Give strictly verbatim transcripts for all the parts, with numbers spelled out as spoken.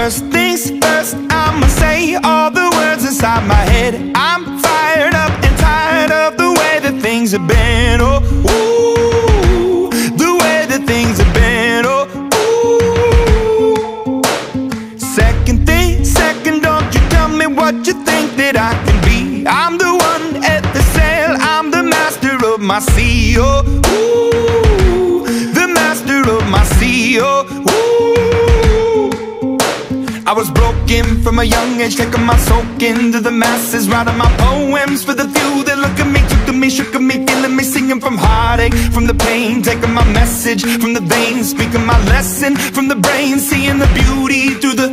First things first, I'ma say all the words inside my head. I'm fired up and tired of the way that things have been. Oh, ooh, the way that things have been. Oh, ooh. Second thing, second, don't you tell me what you think that I can be. I'm the one at the sail, I'm the master of my sea. Oh, ooh, the master of my sea. Oh, ooh. I was broken from a young age, taking my soak into the masses, writing my poems for the few that look at me, took to me, shook at me, feeling me, singing from heartache, from the pain, taking my message from the veins, speaking my lesson from the brain, seeing the beauty through the...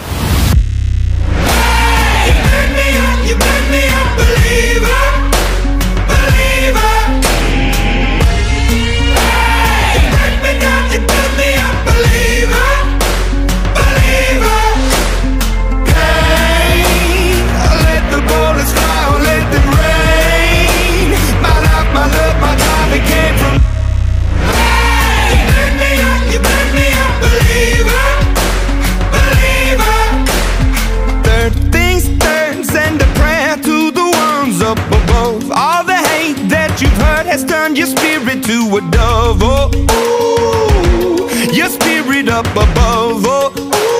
Hey, you burn me up, you burn me up, believer, believer. Hey, you burn me down, you burn me up, believer, believer. Bullets fly, or let them rain. My life, my love, my time, it came from. Hey, you burn me up, you burn me up, believer, believer. Third things third, send a prayer to the ones up above. All the hate that you've heard has turned your spirit to a dove. Oh, ooh, your spirit up above. Oh,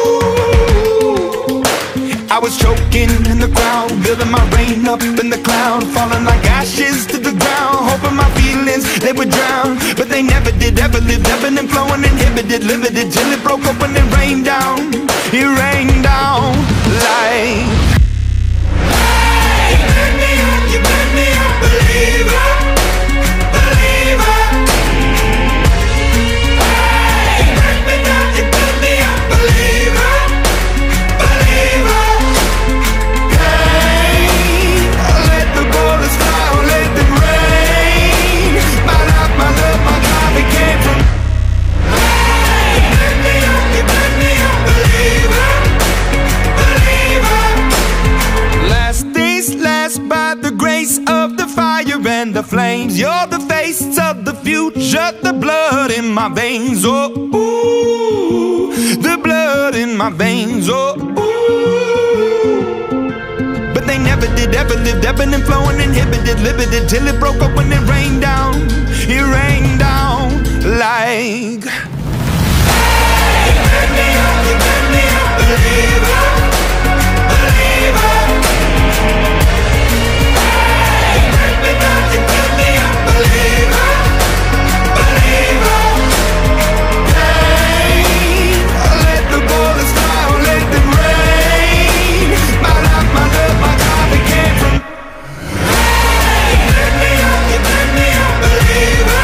I was choking in the crowd, building my rain up in the cloud, falling like ashes to the ground, hoping my feelings, they would drown. But they never did, ever lived, ebbing and flowing, inhibited, limited, till it broke open and rained down. It rained down like... Hey, you burn me up, you burn me up, believer, believer. Hey, you burn me down, you burn me up, believer, believer. And the flames, you're the face of the future, the blood in my veins. Oh, ooh, the blood in my veins. Oh, ooh. But they never did, ever lived, ebbing and flowing, inhibited, limited, till it broke up when it rained down. It rained down like... Hey, you burn me up, you burn me up, believer, believer. Believer, believer. Hey, let the bullets fly, or let them rain. My life, my love, my time, it came from. Hey, you burn me up, you burn me up, believer,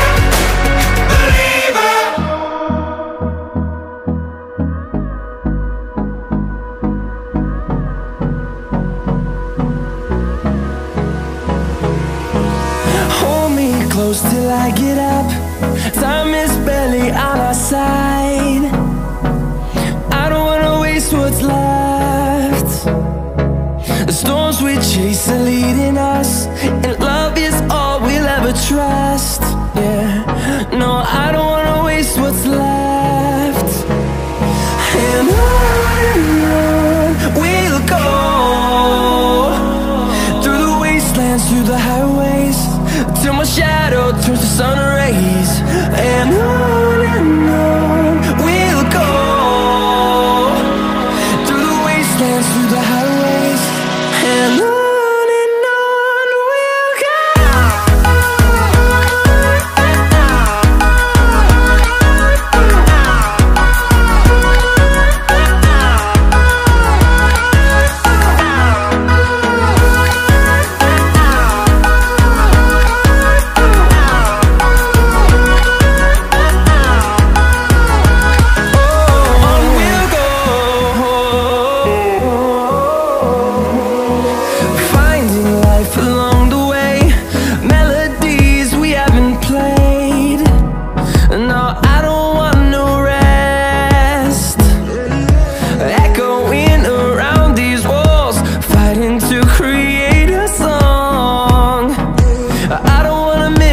close till I get up. Time is barely on our side. I don't wanna waste what's left. The storms we chase are leading us, and love is all we'll ever trust. Yeah, no, I don't wanna waste what's left. And on and on we'll go, through the wastelands, through the highways, till my shadow turns to sun rays. And on and on we'll go, through the wastelands, through the highways, and on. To create a song, I don't wanna miss